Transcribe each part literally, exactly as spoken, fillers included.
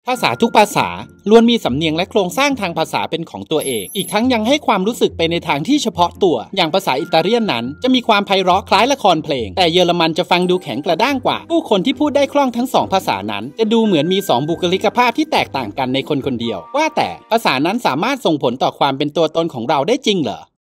ภาษาทุกภาษาล้วนมีสำเนียงและโครงสร้างทางภาษาเป็นของตัวเองอีกทั้งยังให้ความรู้สึกไปในทางที่เฉพาะตัวอย่างภาษาอิตาเลียนนั้นจะมีความไพเราะคล้ายละครเพลงแต่เยอรมันจะฟังดูแข็งกระด้างกว่าผู้คนที่พูดได้คล่องทั้งสองภาษานั้นจะดูเหมือนมีสองบุคลิกภาพที่แตกต่างกันในคนคนเดียวว่าแต่ภาษานั้นสามารถส่งผลต่อความเป็นตัวตนของเราได้จริงเหรอ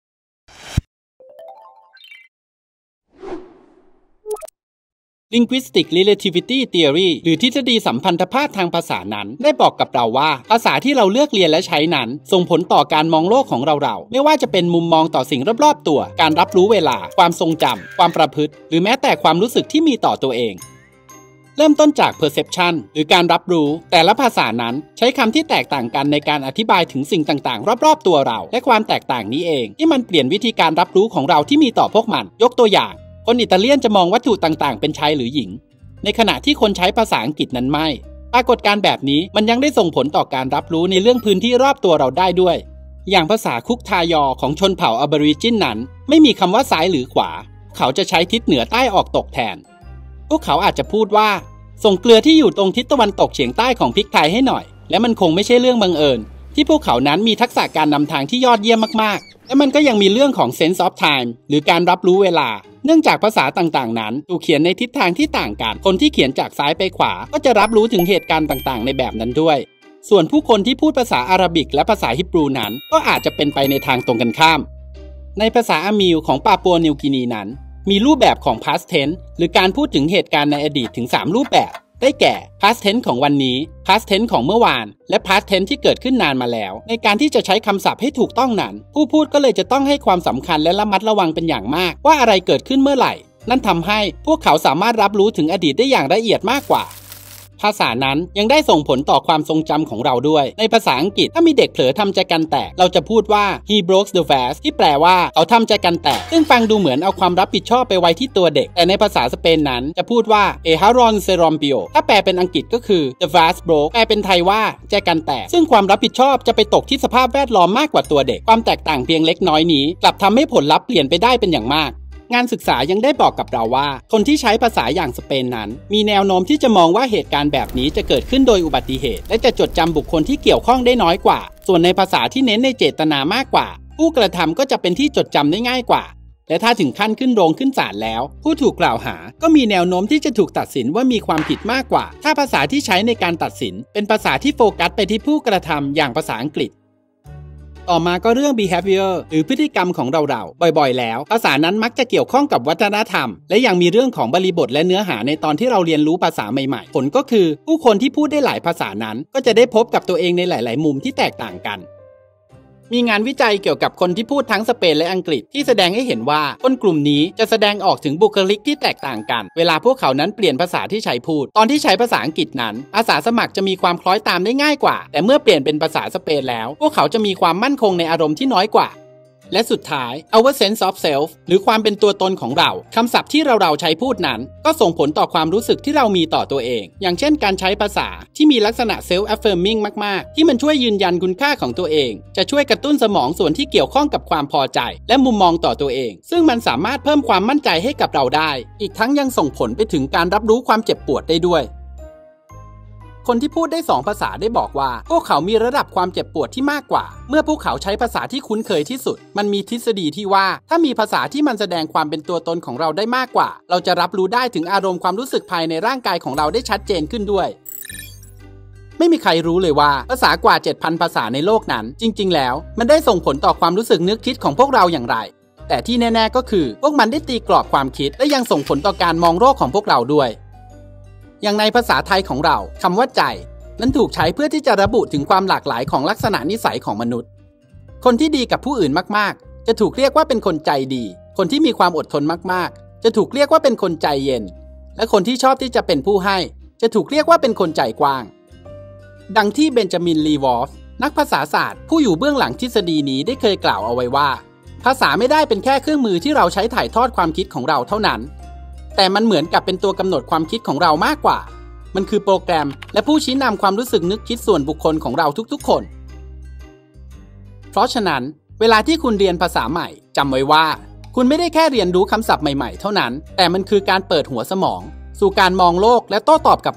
Linguistic Relativity Theory หรือทฤษฎีสัมพันธภาพทางภาษานั้นได้บอกกับเราว่าภาษาที่เราเลือกเรียนและใช้นั้นส่งผลต่อการมองโลกของเราเราไม่ว่าจะเป็นมุมมองต่อสิ่งรอบๆตัวการรับรู้เวลาความทรงจำความประพฤติหรือแม้แต่ความรู้สึกที่มีต่อตัวเองเริ่มต้นจาก perception หรือการรับรู้แต่ละภาษานั้นใช้คำที่แตกต่างกันในการอธิบายถึงสิ่งต่างๆรอบๆตัวเราและความแตกต่างนี้เองที่มันเปลี่ยนวิธีการรับรู้ของเราที่มีต่อพวกมันยกตัวอย่างคนอิตาเลียนจะมองวัตถุต่างๆเป็นชายหรือหญิงในขณะที่คนใช้ภาษาอังกฤษนั้นไม่ปรากฏการณ์แบบนี้มันยังได้ส่งผลต่อการรับรู้ในเรื่องพื้นที่รอบตัวเราได้ด้วยอย่างภาษาคุกทายอของชนเผ่าอเบอริจินนั้นไม่มีคำว่าซ้ายหรือขวาเขาจะใช้ทิศเหนือใต้ออกตกแทนพวกเขาอาจจะพูดว่าส่งเกลือที่อยู่ตรงทิศตะวันตกเฉียงใต้ของพริกไทยให้หน่อยและมันคงไม่ใช่เรื่องบังเอิญที่พวกเขานั้นมีทักษะการนำทางที่ยอดเยี่ยมมากๆและมันก็ยังมีเรื่องของ sense of time หรือการรับรู้เวลาเนื่องจากภาษาต่างๆนั้นถูกเขียนในทิศทางที่ต่างกันคนที่เขียนจากซ้ายไปขวาก็จะรับรู้ถึงเหตุการณ์ต่างๆในแบบนั้นด้วยส่วนผู้คนที่พูดภาษาอาหรับิกและภาษาฮิบรูนั้นก็อาจจะเป็นไปในทางตรงกันข้ามในภาษาอามิลของปาปัวนิวกินีนั้นมีรูปแบบของ past tense หรือการพูดถึงเหตุการณ์ในอดีตถึงสามรูปแบบได้แก่ past tense ของวันนี้ past tense ของเมื่อวานและ past tense ที่เกิดขึ้นนานมาแล้วในการที่จะใช้คำศัพท์ให้ถูกต้องนั้นผู้พูดก็เลยจะต้องให้ความสำคัญและระมัดระวังเป็นอย่างมากว่าอะไรเกิดขึ้นเมื่อไหร่นั่นทำให้พวกเขาสามารถรับรู้ถึงอดีตได้อย่างละเอียดมากกว่าภาษานั้นยังได้ส่งผลต่อความทรงจำของเราด้วยในภาษาอังกฤษถ้ามีเด็กเผลอทำใจกันแตกเราจะพูดว่า he broke the vase ที่แปลว่าเขาทำใจกันแตกซึ่งฟังดูเหมือนเอาความรับผิดชอบไปไว้ที่ตัวเด็กแต่ในภาษาสเปนนั้นจะพูดว่า e haron se rompió ถ้าแปลเป็นอังกฤษก็คือ the vase broke แปลเป็นไทยว่าใจกันแตกซึ่งความรับผิดชอบจะไปตกที่สภาพแวดล้อมมากกว่าตัวเด็กความแตกต่างเพียงเล็กน้อยนี้กลับทำให้ผลลัพธ์เปลี่ยนไปได้เป็นอย่างมากงานศึกษายังได้บอกกับเราว่าคนที่ใช้ภาษาอย่างสเปนนั้นมีแนวโน้มที่จะมองว่าเหตุการณ์แบบนี้จะเกิดขึ้นโดยอุบัติเหตุและจะจดจำบุคคลที่เกี่ยวข้องได้น้อยกว่าส่วนในภาษาที่เน้นในเจตนามากกว่าผู้กระทำก็จะเป็นที่จดจำได้ง่ายกว่าและถ้าถึงขั้นขึ้นโรงขึ้นศาลแล้วผู้ถูกกล่าวหาก็มีแนวโน้มที่จะถูกตัดสินว่ามีความผิดมากกว่าถ้าภาษาที่ใช้ในการตัดสินเป็นภาษาที่โฟกัสไปที่ผู้กระทำอย่างภาษาอังกฤษต่อมาก็เรื่อง behavior หรือพฤติกรรมของเราๆบ่อยๆแล้วภาษานั้นมักจะเกี่ยวข้องกับวัฒนธรรมและยังมีเรื่องของบริบทและเนื้อหาในตอนที่เราเรียนรู้ภาษาใหม่ๆผลก็คือผู้คนที่พูดได้หลายภาษานั้นก็จะได้พบกับตัวเองในหลายๆมุมที่แตกต่างกันมีงานวิจัยเกี่ยวกับคนที่พูดทั้งสเปนและอังกฤษที่แสดงให้เห็นว่าคนกลุ่มนี้จะแสดงออกถึงบุคลิกที่แตกต่างกันเวลาพวกเขานั้นเปลี่ยนภาษาที่ใช้พูดตอนที่ใช้ภาษาอังกฤษนั้นอาสาสมัครจะมีความคล้อยตามได้ง่ายกว่าแต่เมื่อเปลี่ยนเป็นภาษาสเปนแล้วพวกเขาจะมีความมั่นคงในอารมณ์ที่น้อยกว่าและสุดท้าย our sense of self หรือความเป็นตัวตนของเราคำศัพท์ที่เราเราใช้พูดนั้นก็ส่งผลต่อความรู้สึกที่เรามีต่อตัวเองอย่างเช่นการใช้ภาษาที่มีลักษณะ self affirming มากๆที่มันช่วยยืนยันคุณค่าของตัวเองจะช่วยกระตุ้นสมองส่วนที่เกี่ยวข้องกับความพอใจและมุมมองต่อตัวเองซึ่งมันสามารถเพิ่มความมั่นใจให้กับเราได้อีกทั้งยังส่งผลไปถึงการรับรู้ความเจ็บปวดได้ด้วยคนที่พูดได้สองภาษาได้บอกว่าพวกเขามีระดับความเจ็บปวดที่มากกว่าเมื่อพวกเขาใช้ภาษาที่คุ้นเคยที่สุดมันมีทฤษฎีที่ว่าถ้ามีภาษาที่มันแสดงความเป็นตัวตนของเราได้มากกว่าเราจะรับรู้ได้ถึงอารมณ์ความรู้สึกภายในร่างกายของเราได้ชัดเจนขึ้นด้วยไม่มีใครรู้เลยว่าภาษากว่า เจ็ดพัน ภาษาในโลกนั้นจริงๆแล้วมันได้ส่งผลต่อความรู้สึกนึกคิดของพวกเราอย่างไรแต่ที่แน่ๆก็คือพวกมันได้ตีกรอบความคิดและยังส่งผลต่อการมองโลกของพวกเราด้วยอย่างในภาษาไทยของเราคำว่าใจนั้นถูกใช้เพื่อที่จะระบุถึงความหลากหลายของลักษณะนิสัยของมนุษย์คนที่ดีกับผู้อื่นมากๆจะถูกเรียกว่าเป็นคนใจดีคนที่มีความอดทนมากๆจะถูกเรียกว่าเป็นคนใจเย็นและคนที่ชอบที่จะเป็นผู้ให้จะถูกเรียกว่าเป็นคนใจกว้างดังที่เบนจามิน ลีวอฟนักภาษาศาสตร์ผู้อยู่เบื้องหลังทฤษฎีนี้ได้เคยกล่าวเอาไว้ว่าภาษาไม่ได้เป็นแค่เครื่องมือที่เราใช้ถ่ายทอดความคิดของเราเท่านั้นแต่มันเหมือนกับเป็นตัวกำหนดความคิดของเรามากกว่ามันคือโปรแกรมและผู้ชี้นำความรู้สึกนึกคิดส่วนบุคคลของเราทุกๆคนเพราะฉะนั้นเวลาที่คุณเรียนภาษาใหม่จำไว้ว่าคุณไม่ได้แค่เรียนรู้คำศัพท์ใหม่ๆเท่านั้นแต่มันคือการเปิดหัวสมองสู่การมองโลกและโต้ตอบกับมัน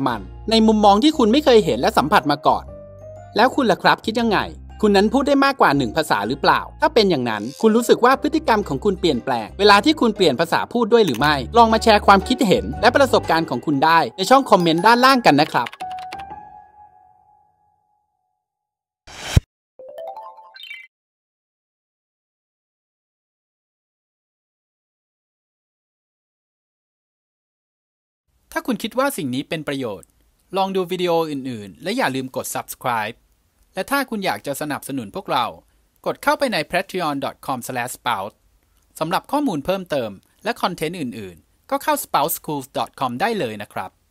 ในมุมมองที่คุณไม่เคยเห็นและสัมผัสมาก่อนแล้วคุณล่ะครับคิดยังไงคุณนั้นพูดได้มากกว่าหนึ่งภาษาหรือเปล่าถ้าเป็นอย่างนั้นคุณรู้สึกว่าพฤติกรรมของคุณเปลี่ยนแปลงเวลาที่คุณเปลี่ยนภาษาพูดด้วยหรือไม่ลองมาแชร์ความคิดเห็นและประสบการณ์ของคุณได้ในช่องคอมเมนต์ด้านล่างกันนะครับถ้าคุณคิดว่าสิ่งนี้เป็นประโยชน์ลองดูวิดีโออื่นๆและอย่าลืมกด ซับสไครบ์ และถ้าคุณอยากจะสนับสนุนพวกเรากดเข้าไปใน แพทรีออน ดอท คอม สแลช สเปาส์ สำหรับข้อมูลเพิ่มเติมและคอนเทนต์อื่นๆก็เข้า สเปาส์ สคูลส์ ดอท คอม ได้เลยนะครับ